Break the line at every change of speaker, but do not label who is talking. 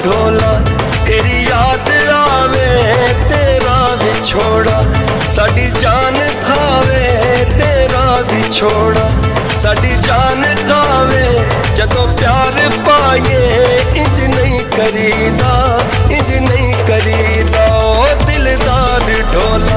ढोला, तेरी याद आवे तेरा विछोड़ा, साडी जान खावे तेरा विछोड़ा, साडी जान खावे जदों प्यार पाए, इंज नहीं करीदा, इंज नहीं करीदा ओ दिलदार ढोला।